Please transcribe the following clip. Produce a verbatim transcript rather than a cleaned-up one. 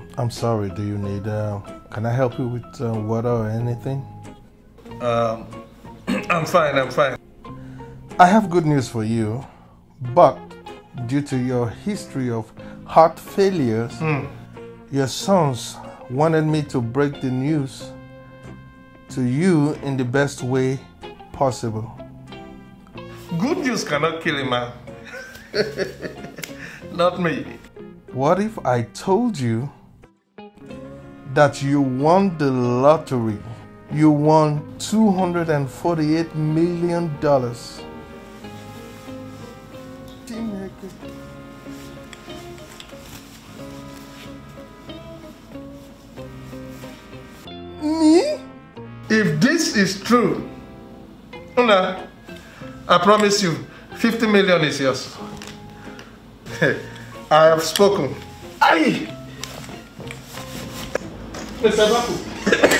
I'm sorry, do you need, uh, can I help you with uh, water or anything? Um, I'm fine, I'm fine. I have good news for you, but due to your history of heart failures, mm. your sons wanted me to break the news to you in the best way possible. Good news cannot kill a man. Not me. What if I told you that you won the lottery? You won two hundred forty-eight million dollars. Me? If this is true, Una, I promise you, fifty million is yours. I have spoken. Aye. Mister Mbaku.